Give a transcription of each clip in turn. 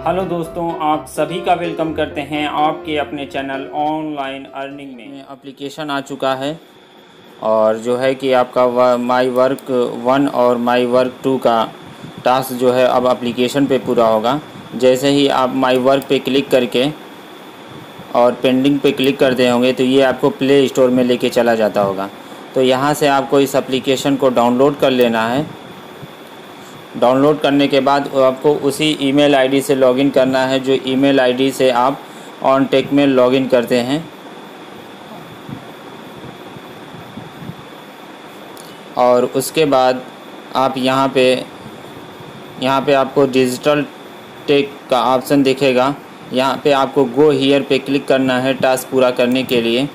Hello दोस्तों, आप सभी का वेलकम करते हैं आपके अपने चैनल ऑनलाइन अर्निंग में। एप्लीकेशन आ चुका है और जो है कि आपका माई वर्क 1 और माई वर्क 2 का टास्क जो है अब एप्लीकेशन पे पूरा होगा। जैसे ही आप माई वर्क पे क्लिक करके और पेंडिंग पे क्लिक करते होंगे तो ये आपको प्ले स्टोर में लेके चला जाता होगा। तो यहाँ से आपको इस एप्लीकेशन को डाउनलोड कर लेना है। डाउनलोड करने के बाद आपको उसी ईमेल आईडी से लॉगिन करना है जो ईमेल आईडी से आप ऑनटेक में लॉगिन करते हैं। और उसके बाद आप यहाँ पे आपको डिजिटल टेक का ऑप्शन दिखेगा। यहाँ पे आपको गो हियर पे क्लिक करना है टास्क पूरा करने के लिए।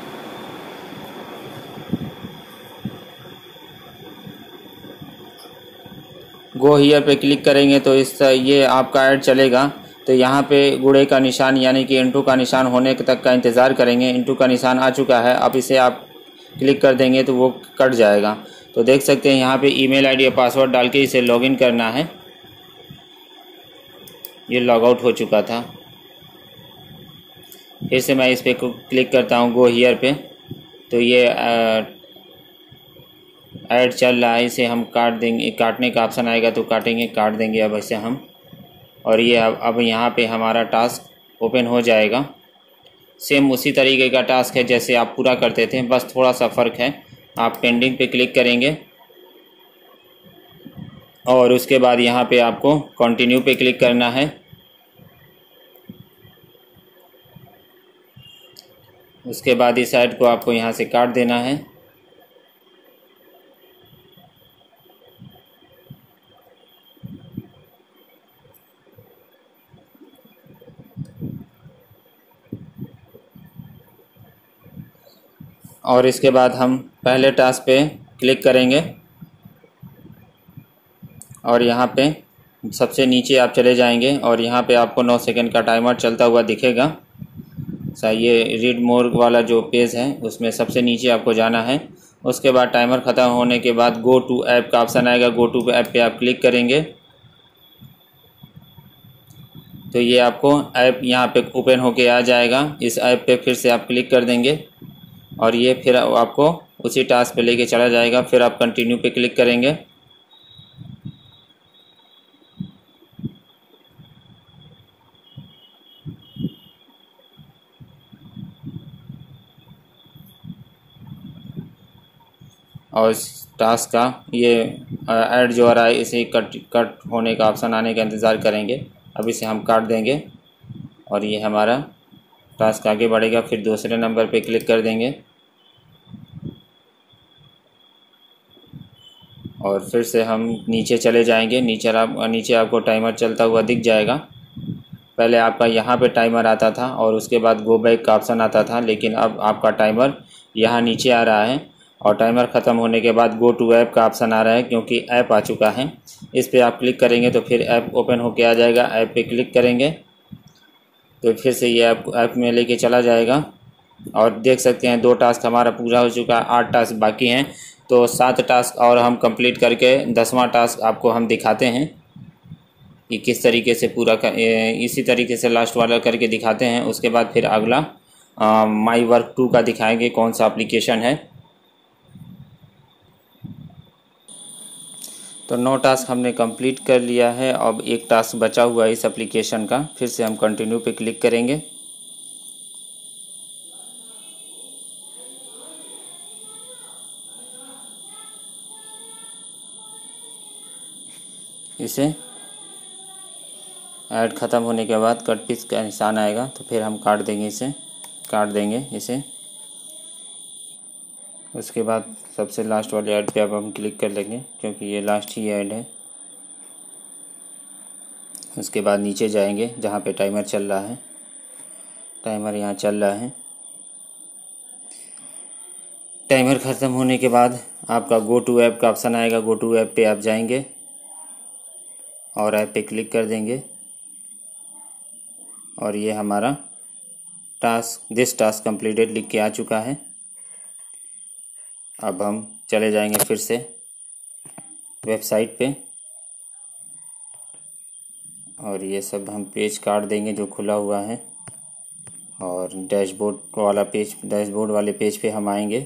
गो हियर पे क्लिक करेंगे तो ये आपका ऐड चलेगा। तो यहाँ पे गुड़े का निशान यानी कि इंटू का निशान होने तक का इंतज़ार करेंगे। इंटू का निशान आ चुका है, अब इसे आप क्लिक कर देंगे तो वो कट जाएगा। तो देख सकते हैं यहाँ पे ईमेल आईडी और पासवर्ड डाल के इसे लॉगिन करना है। ये लॉग आउट हो चुका था। फिर से मैं इस पर क्लिक करता हूँ गो हियर पे, तो ये ऐड चल रहा है। इसे हम काट देंगे, काटने का ऑप्शन आएगा तो काटेंगे, काट देंगे अब इसे हम। और ये अब यहाँ पे हमारा टास्क ओपन हो जाएगा। सेम उसी तरीके का टास्क है जैसे आप पूरा करते थे, बस थोड़ा सा फ़र्क है। आप पेंडिंग पे क्लिक करेंगे और उसके बाद यहाँ पे आपको कंटिन्यू पे क्लिक करना है। उसके बाद इस साइड को आपको यहाँ से काट देना है। और इसके बाद हम पहले टास्क पे क्लिक करेंगे और यहाँ पे सबसे नीचे आप चले जाएंगे और यहाँ पे आपको 9 सेकंड का टाइमर चलता हुआ दिखेगा। ये रीड मोर वाला जो पेज है उसमें सबसे नीचे आपको जाना है। उसके बाद टाइमर ख़त्म होने के बाद गो टू ऐप का ऑप्शन आएगा। गो टू ऐप पे आप क्लिक करेंगे तो ये आपको ऐप यहाँ पे ओपन होके आ जाएगा। इस ऐप पे फिर से आप क्लिक कर देंगे और ये फिर आपको उसी टास्क पे लेके चला जाएगा। फिर आप कंटिन्यू पे क्लिक करेंगे और इस टास्क का ये ऐड जो आ रहा है इसे कट होने का ऑप्शन आने का इंतज़ार करेंगे। अब इसे हम काट देंगे और ये हमारा टास्क आगे बढ़ेगा। फिर दूसरे नंबर पे क्लिक कर देंगे और फिर से हम नीचे चले जाएंगे। नीचे आपको टाइमर चलता हुआ दिख जाएगा। पहले आपका यहाँ पे टाइमर आता था और उसके बाद गो बैक का ऑप्शन आता था, लेकिन अब आपका टाइमर यहाँ नीचे आ रहा है और टाइमर ख़त्म होने के बाद गो टू ऐप का ऑप्शन आ रहा है क्योंकि ऐप आ चुका है। इस पर आप क्लिक करेंगे तो फिर ऐप ओपन होके आ जाएगा। ऐप पे क्लिक करेंगे तो फिर से ये ऐप में लेके चला जाएगा और देख सकते हैं 2 टास्क हमारा पूरा हो चुका है, 8 टास्क बाकी हैं। तो 7 टास्क और हम कंप्लीट करके 10वां टास्क आपको हम दिखाते हैं कि किस तरीके से पूरा इसी तरीके से लास्ट वाला करके दिखाते हैं। उसके बाद फिर अगला माई वर्क 2 का दिखाएंगे कौन सा एप्लीकेशन है। तो 9 टास्क हमने कंप्लीट कर लिया है। अब एक टास्क बचा हुआ है इस एप्लीकेशन का। फिर से हम कंटिन्यू पे क्लिक करेंगे इसे ऐड ख़त्म होने के बाद कट पीस का निशान आएगा तो फिर हम काट देंगे इसे। उसके बाद सबसे लास्ट वाले ऐड पे अब हम क्लिक कर लेंगे क्योंकि ये लास्ट ही ऐड है। उसके बाद नीचे जाएंगे जहाँ पे टाइमर चल रहा है। टाइमर यहाँ चल रहा है। टाइमर ख़त्म होने के बाद आपका गो टू ऐप का ऑप्शन आएगा। गो टू ऐप पे आप जाएंगे और ऐप पे क्लिक कर देंगे और ये हमारा दिस टास्क कंप्लीटेड लिख के आ चुका है। अब हम चले जाएंगे फिर से वेबसाइट पे और ये सब हम पेज काट देंगे जो खुला हुआ है, और डैशबोर्ड वाला पेज, डैशबोर्ड वाले पेज पे हम आएंगे।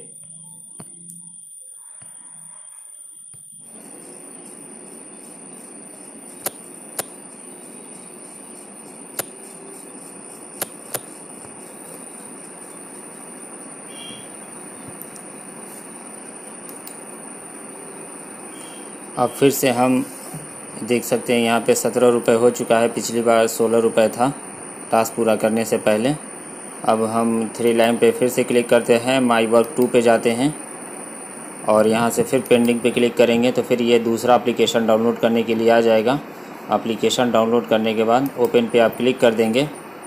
अब फिर से हम देख सकते हैं यहाँ पे 17 रुपये हो चुका है, पिछली बार 16 रुपये था टास्क पूरा करने से पहले। अब हम 3 लाइन पे फिर से क्लिक करते हैं, माई वर्क 2 पे जाते हैं और यहाँ से फिर पेंडिंग पे क्लिक करेंगे तो फिर ये दूसरा एप्लीकेशन डाउनलोड करने के लिए आ जाएगा। एप्लीकेशन डाउनलोड करने के बाद ओपन पे आप क्लिक कर देंगे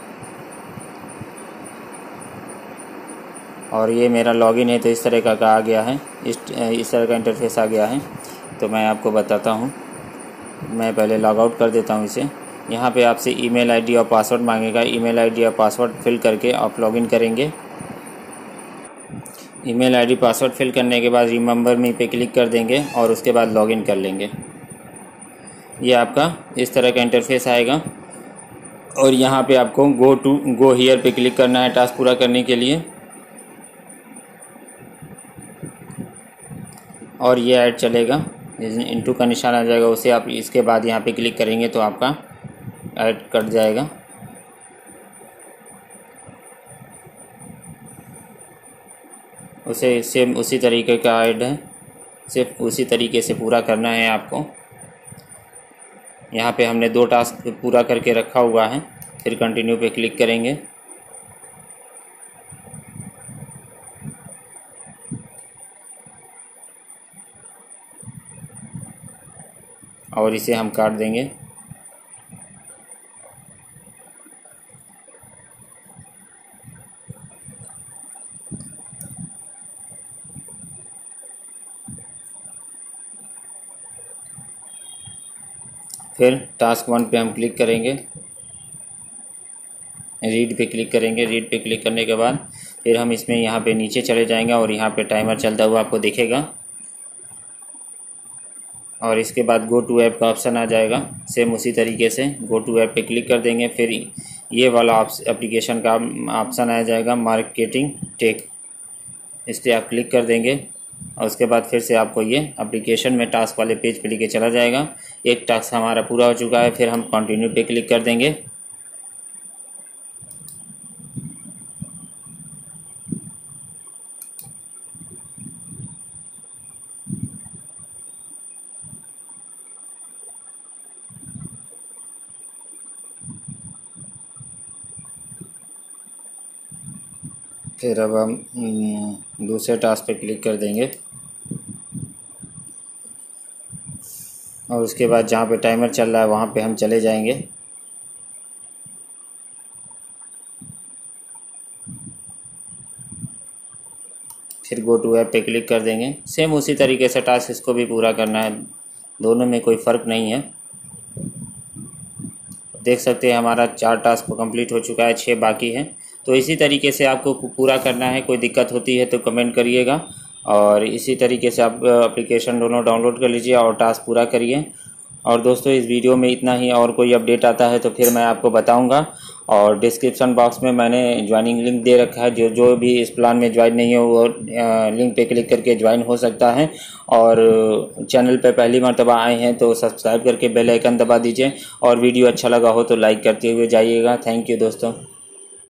और ये मेरा लॉगिन है तो इस तरह का आ गया है, इस तरह का इंटरफेस आ गया है। तो मैं आपको बताता हूँ, मैं पहले लॉग आउट कर देता हूँ इसे। यहाँ पे आपसे ईमेल आईडी और पासवर्ड मांगेगा, ईमेल आईडी और पासवर्ड फिल करके आप लॉगिन करेंगे। ईमेल आईडी पासवर्ड फिल करने के बाद रिमेंबर मी पे क्लिक कर देंगे और उसके बाद लॉगिन कर लेंगे। ये आपका इस तरह का इंटरफेस आएगा और यहाँ पे आपको गो हियर पे क्लिक करना है टास्क पूरा करने के लिए, और ये ऐड चलेगा, इनटू का निशान आ जाएगा, उसे आप इसके बाद यहाँ पे क्लिक करेंगे तो आपका ऐड कट जाएगा। उसे सेम उसी तरीके का ऐड है, सिर्फ उसी तरीके से पूरा करना है आपको। यहाँ पे हमने 2 टास्क पूरा करके रखा हुआ है, फिर कंटिन्यू पे क्लिक करेंगे और इसे हम काट देंगे। फिर टास्क 1 पे हम क्लिक करेंगे, रीड पे क्लिक करेंगे। रीड पे क्लिक करने के बाद फिर हम इसमें यहाँ पे नीचे चले जाएंगे और यहाँ पे टाइमर चलता हुआ आपको दिखेगा और इसके बाद गो टू ऐप का ऑप्शन आ जाएगा। सेम उसी तरीके से गो टू ऐप पे क्लिक कर देंगे, फिर ये वाला एप्लीकेशन का ऑप्शन आ जाएगा मार्केटिंग टेक, इस पर आप क्लिक कर देंगे और उसके बाद फिर से आपको ये एप्लीकेशन में टास्क वाले पेज पे लेके चला जाएगा। एक टास्क हमारा पूरा हो चुका है, फिर हम कंटिन्यू पे क्लिक कर देंगे। फिर अब हम दूसरे टास्क पे क्लिक कर देंगे और उसके बाद जहाँ पे टाइमर चल रहा है वहाँ पे हम चले जाएंगे। फिर गो टू ऐप पे क्लिक कर देंगे। सेम उसी तरीके से टास्क इसको भी पूरा करना है, दोनों में कोई फ़र्क नहीं है। देख सकते हैं हमारा 4 टास्क कंप्लीट हो चुका है, 6 बाकी हैं। तो इसी तरीके से आपको पूरा करना है। कोई दिक्कत होती है तो कमेंट करिएगा और इसी तरीके से आप एप्लीकेशन दोनों डाउनलोड कर लीजिए और टास्क पूरा करिए। और दोस्तों इस वीडियो में इतना ही, और कोई अपडेट आता है तो फिर मैं आपको बताऊंगा। और डिस्क्रिप्शन बॉक्स में मैंने ज्वाइनिंग लिंक दे रखा है, जो भी इस प्लान में ज्वाइन नहीं हो वो लिंक पे क्लिक करके ज्वाइन हो सकता है। और चैनल पे पहली मर्तबा आए हैं तो सब्सक्राइब करके बेल आइकन दबा दीजिए और वीडियो अच्छा लगा हो तो लाइक करते हुए जाइएगा। थैंक यू दोस्तों।